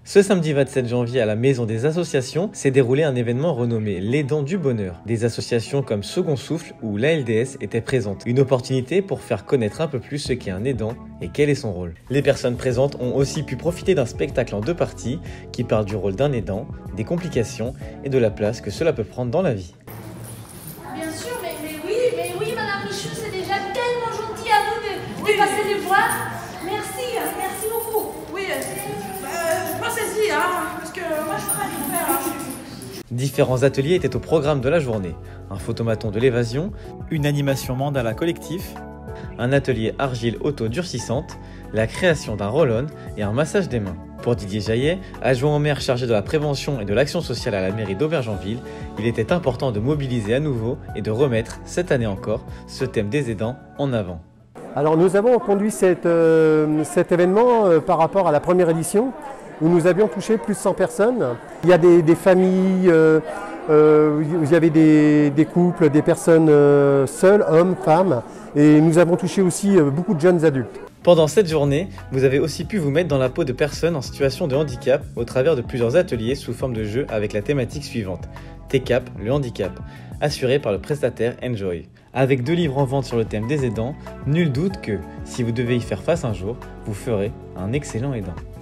Ce samedi 27 janvier à la Maison des Associations s'est déroulé un événement renommé l'Aidant du Bonheur. Des associations comme Second Souffle ou l'ALDS étaient présentes. Une opportunité pour faire connaître un peu plus ce qu'est un aidant et quel est son rôle. Les personnes présentes ont aussi pu profiter d'un spectacle en 2 parties qui parle du rôle d'un aidant, des complications et de la place que cela peut prendre dans la vie. Bien sûr, mais oui, Madame Michou, c'est déjà tellement gentil à vous de passer les voir. Merci beaucoup. Oui, passez-y, parce que moi je peux pas tout faire. Différents ateliers étaient au programme de la journée. Un photomaton de l'évasion, une animation mandala collectif, un atelier argile auto-durcissante, la création d'un roll-on et un massage des mains. Pour Didier Jaillet, adjoint au maire chargé de la prévention et de l'action sociale à la mairie d'Aubergenville, il était important de mobiliser à nouveau et de remettre, cette année encore, ce thème des aidants en avant. Alors nous avons conduit cet événement par rapport à la première édition où nous avions touché plus de 100 personnes. Il y a des familles, il y avait des couples, des personnes seules, hommes, femmes, et nous avons touché aussi beaucoup de jeunes adultes. Pendant cette journée, vous avez aussi pu vous mettre dans la peau de personnes en situation de handicap au travers de plusieurs ateliers sous forme de jeux avec la thématique suivante, TCAP, le handicap, assuré par le prestataire Enjoy. Avec 2 livres en vente sur le thème des aidants, nul doute que, si vous devez y faire face un jour, vous ferez un excellent aidant.